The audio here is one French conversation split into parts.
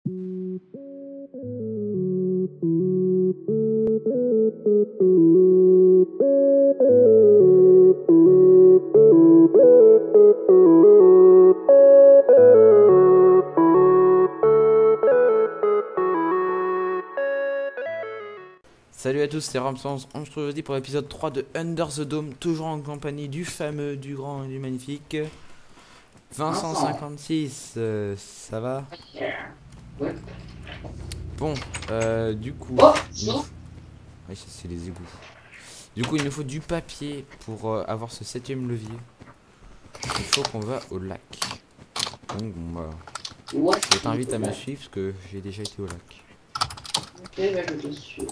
Salut à tous, c'est Ramsons. On se retrouve aujourd'hui pour l'épisode 3 de Under the Dome, toujours en compagnie du fameux, du grand et du magnifique Vincent56. Ça va? Ouais. Bon, du coup. Oh, Oui, ça c'est les égouts. Du coup, il nous faut du papier pour avoir ce 7ème levier. Il faut qu'on va au lac. Donc, bon, bah, je t'invite à me suivre parce que j'ai déjà été au lac. Ok, bah je te suis.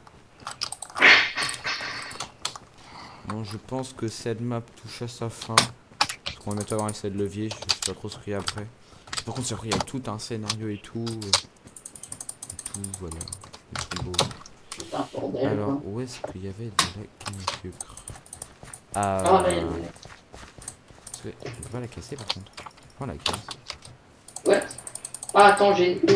Bon, je pense que cette map touche à sa fin. Parce qu'on va bientôt avoir un essai de levier, je sais pas trop ce qu'il y a après. Par contre, il y a tout un scénario et tout. Voilà. C'est trop beau. C'est un bordel. Alors, Quoi. où est-ce qu'il y avait de la canne à sucre? Ah, Ah, bah, parce que je peux pas la casser par contre. Prends la casse. ouais. Ah, attends, j'ai une.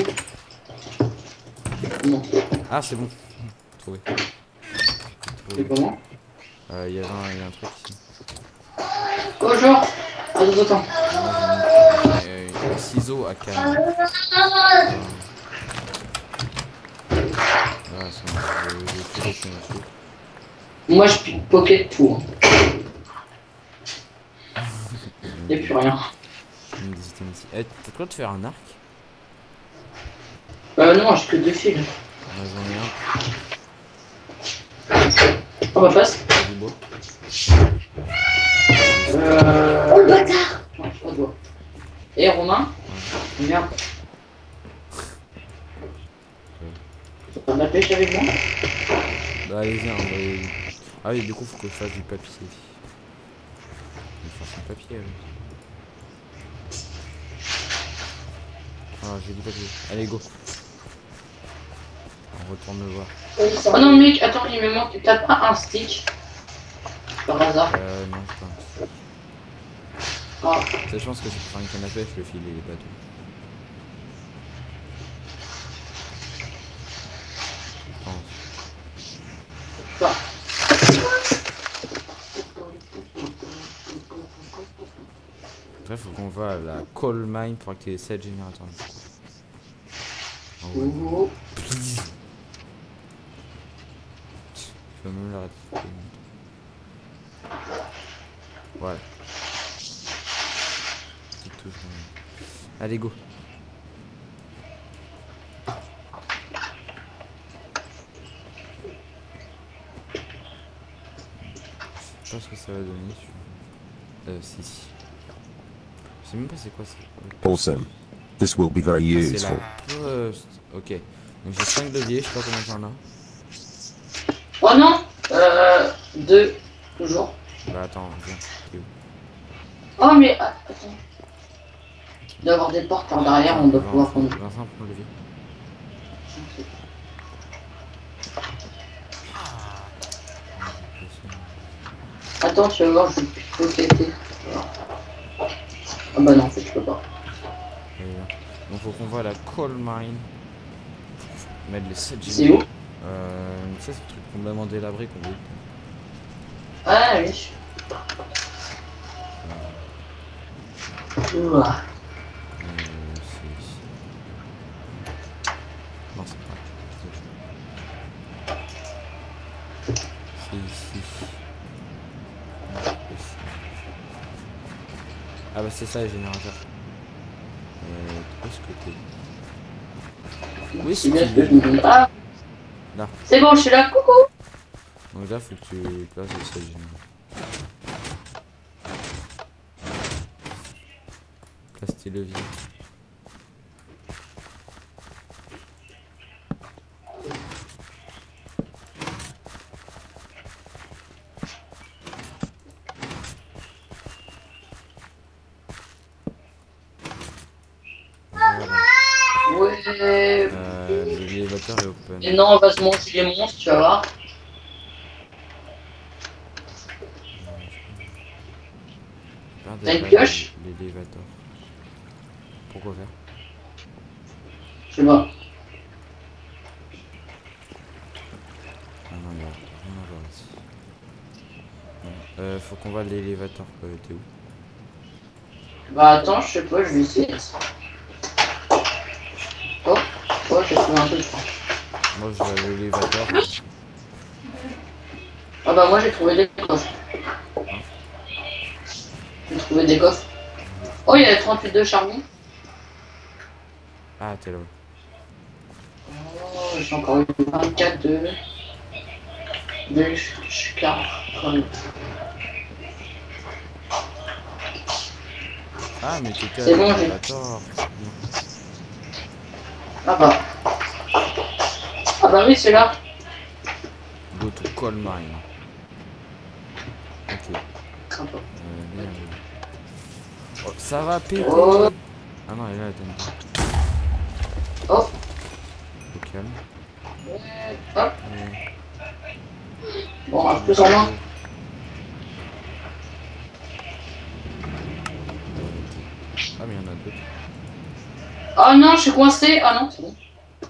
Non. Ah, c'est bon. Trouvé. C'est comment? Il y a un truc ici. Bonjour. Attends. Moi, j'ai mis un ciseau à canne. Ah, ça marche. J'ai tout laissé dessus. Moi, je pickpocket tout. Y'a plus rien. Eh, t'as quoi de faire un arc? Non, j'ai que deux fils. J'en ai un. On va passer. Du beau. Oh le bâtard! Non, je pas de doigt. Et Romain? Merde. T'as pas de la pêche avec moi? Bah allez-y, hein, ah oui, du coup faut que je fasse du papier. Je vais faire du papier alors. Ah, j'ai du papier. Allez, go. On retourne le voir. Oh non mec, attends, il me manque. T'as pas un stick? Par hasard. Non, je pense. Ah. C'est chance que c'est pour faire une canne à pêche, le filet les bateaux. Je pense. Bah. Après, faut qu'on va à la coal mine pour activer 7 générateurs. Oh, ouais. Oh. Please. Je vais même l'arrêter. Voilà. Allez, go. Je sais pas ce que ça va donner. Si. Je sais même pas c'est quoi ça. Awesome. This will be very Ah, c'est useful. la poste. Ok. Donc j'ai 5 leviers, je sais pas combien t'en as. Oh non! 2. Toujours. Bah attends, viens. T'es où? Oh mais attends. Il doit y avoir des portes par derrière, on doit pouvoir prendre. Vincent, prends le levier. Attends, tu vas voir, je vais pickpocketer. Ah bah non, en fait, je peux pas. Donc faut qu'on va à la coal mine. Mettre les 7 G. C'est où? Ça c'est le truc complètement délabré qu'on veut. Ah oui. Ouah. C'est ici. Non, c'est pas. C'est ici. Ah bah c'est ça les générateurs. Où est-ce que t'es? Oui, C'est bien ce que je me dis. Ah! Là. C'est bon, je suis là, coucou! Donc là faut que tu places les 7 générateurs. Place tes leviers. Ouais. L'élévateur est open. Et non, on va se manger les monstres, tu vas voir. T'as une pioche? L'élévateur. Pourquoi faire? sais pas. Ah non, il y a rien à voir ici. Faut qu'on va à l'élévateur. T'es où? Bah attends, je sais pas, je vais essayer. Oh, oh j'ai trouvé un truc. Moi je vais à l'élévateur. Ah bah moi j'ai trouvé des coffres. J'ai trouvé des coffres. Oh, il y a 38 de charbon. Ah, t'es là. Oh, j'ai encore eu 24 de charbon. Ah, mais t'étais C'est à bon, l'élévateur. Ah bah. Ah bah oui, c'est là. Go to coal mine. Ok. Sympa. Oh, ça va péter. Oh. Ah non, elle est là, attends. Oh. Au calme. Hop. Bon, un peu en main. Ah, mais il y en a d'autres. Oh non, je suis coincé. Ah non, c'est bon.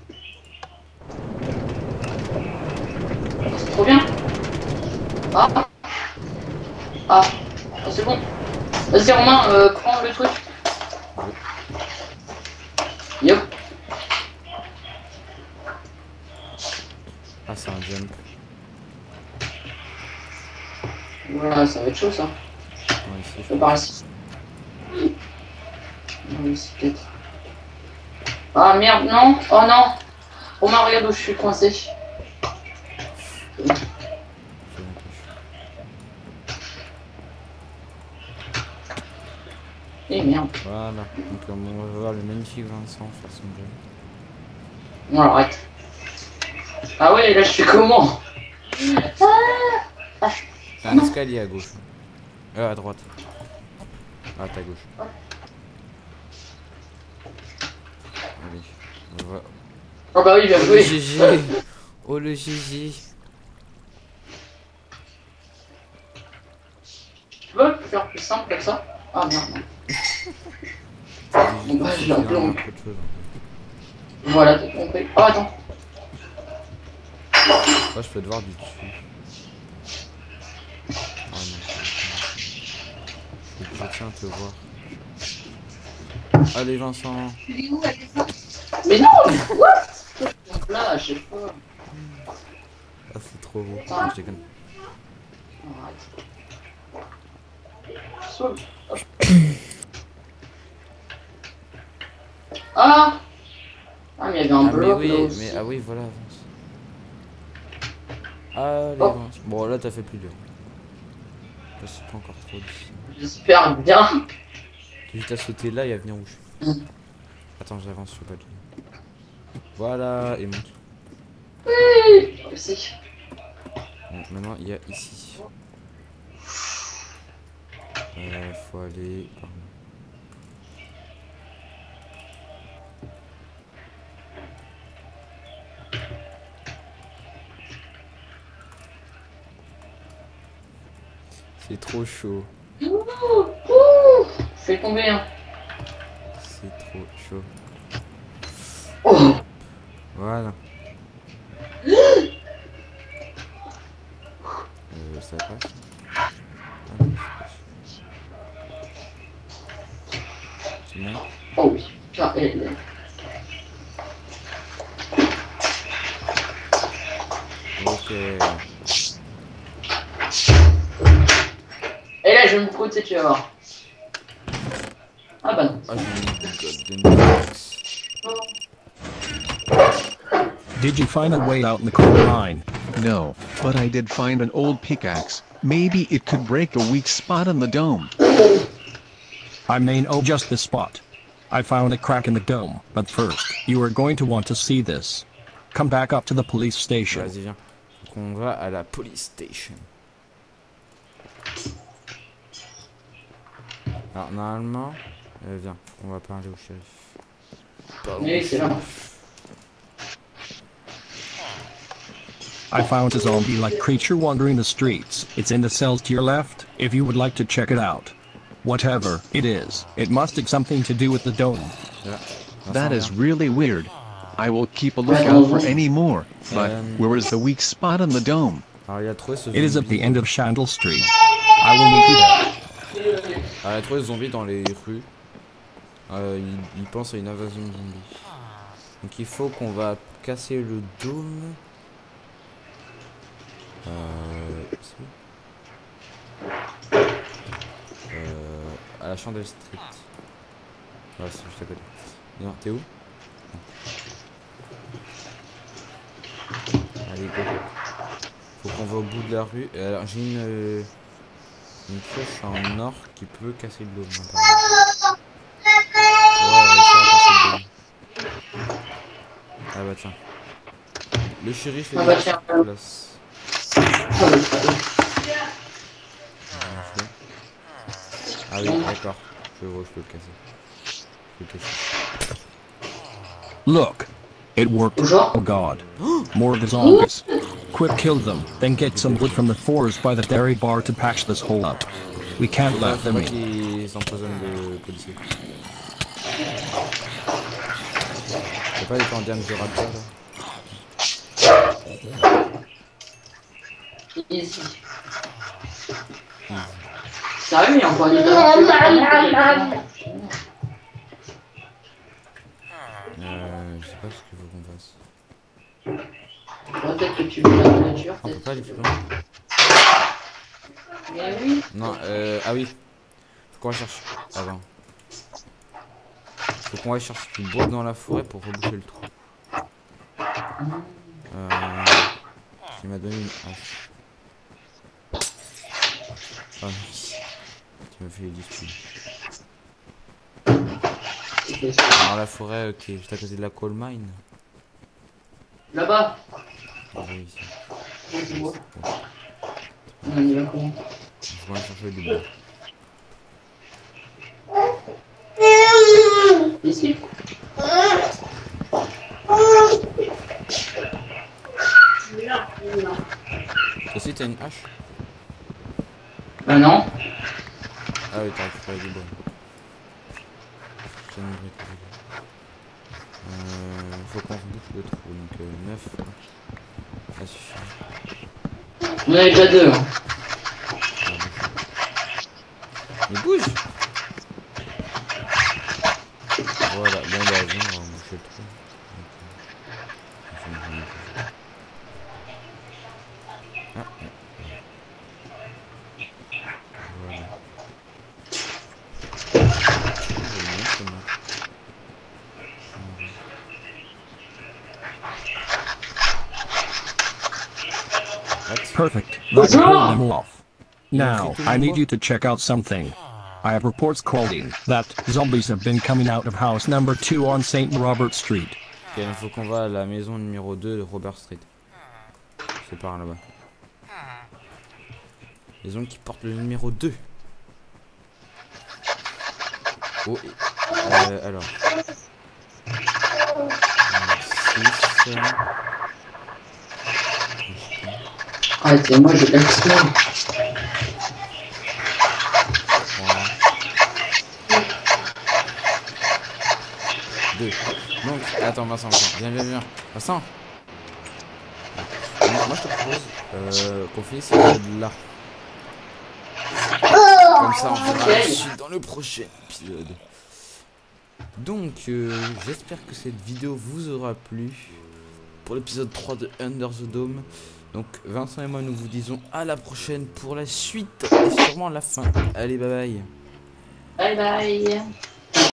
C'est trop bien. Ah. Ah. Oh, c'est bon. Vas-y, Romain, prends le truc. Yep. Ah, c'est un jump. Voilà, ça va être chaud ça. Ouais, ici, Je par ici. Non, ici peut-être. Ah merde, non. Oh non. Romain, regarde où je suis coincé. Eh merde. Voilà. Donc, on va voir le magnifique Vincent faire son jump. Bon, alors, arrête. Ah ouais, là je suis comment? C'est un escalier à gauche. À droite. Ah, à gauche. Allez, on va. Oh bah oui, bien Oh le joué. GG. Oh le GG. Tu peux faire plus simple comme ça? Ah merde. Bon bah je l'ai un peu autre chose. Voilà, t'as compris. Oh attends. Moi je peux te voir du dessus. Oh non. Je tiens à te voir. Allez Vincent. Mais non, mais what? Donc là, je sais pas. Ah c'est trop beau. Non, je déconne. Ah. Ah mais il y avait un Ah mais bloc oui, là aussi. mais ah oui voilà avance. Allez Oh. avance. Bon là t'as fait plus dur. Là c'est pas encore trop difficile. J'espère bien. J'ai juste à sauter là et à venir où je suis. Attends j'avance sur le bas. Voilà et monte. Oui. Aussi. Bon, maintenant il y a ici. Faut aller par là. C'est trop chaud. Fais tomber hein. C'est trop chaud. Oh. Voilà. Ça passe. Ah, non, c'est bon. Oh oui. Putain, Ok. Et là, je vais me côté, tu vas voir. Ah bah non. Ah, j'ai une golden axe. Did you find a way out in the coal mine? No, but I did find an old pickaxe. Maybe it could break a weak spot in the dome. I mean, oh, just the spot. I found a crack in the dome, but first, you are going to want to see this. Come back up to the police station. Vas-y, viens. Donc on va à la police station. Alors, normalement... viens, on va parler au shérif. Pardon. Oui, c'est là. I found a zombie-like creature wandering the streets. It's in the cells to your left, if you would like to check it out. Whatever it is, it must have something to do with the dome. Là. That is Vincent, really weird. I will keep a lookout for any more. But Um, where is the weak spot on the dome? Alors il a trouvé ce It is at zombie. the end of Chandel Street. I will meet you there. Alors, il a trouvé ce zombie dans les rues. Il pense à une invasion de zombies. Donc il faut qu'on va casser le dôme. C'est où à la Chandel Street. Ouais, c'est juste à côté. Non, t'es où? Allez, go. Faut qu'on va au bout de la rue. Alors, j'ai une flèche en or qui peut casser le dôme. Ouais, réussir à casser le dôme. Ah bah tiens. Le shérif est Ah bah déjà tiens. sur place. Ah oui, d'accord. Je vois, je peux le casser. Je peux le casser. Look, it worked. Bonjour. Oh God. More of the zombies. Quick, kill them, then get some wood from the forest by the dairy bar to patch this hole up. We can't let Faut them pas in. qu'ils empoisonnent le policier. Y'a pas des pandémies de raptor là? Easy. Sérieux, il y a encore des dames. Je sais pas ce qu'il faut qu'on fasse. Peut-être que tu veux la voiture. On peut pas aller plus loin. Mais oui. Non, ah oui. Faut qu'on va chercher. Avant. Faut qu'on va chercher du bois dans la forêt pour reboucher le trou. Il m'a donné une hache. Ah merci. Tu m'as fait les disputes. Alors la forêt qui est juste à côté de la coal mine. Là-bas. Ah oui, ici. Je vois. On y va comment? Faut aller chercher du bois. Ici. Toi aussi t'as une hache? Bah non. Ah oui, t'as récupéré du bois. J'ai une brique. Faut qu'on rebouche le trou, donc 9. Ça suffit. On en est déjà deux. Hein. Mais bouge! Voilà, bon bah viens, on va reboucher le trou. Ah, ouais. Voilà. Perfect. That will hold them off. Now, I need you to check out something. I have reports calling that zombies have been coming out of house number 2 on St. Robert Street. Ok, il faut qu'on va à la maison numéro 2 de Robert Street. C'est par là-bas. Maison qui porte le numéro 2. Oh, alors. 6. Arrêtez, moi j'ai l'extrême. 2. Donc, attends, Vincent, viens. Vincent. Moi je te propose qu'on finisse là. Comme ça on fera la suite dans le prochain épisode. Donc j'espère que cette vidéo vous aura plu pour l'épisode 3 de Under the Dome. Donc Vincent et moi nous vous disons à la prochaine pour la suite et sûrement la fin. Allez bye bye. Bye bye.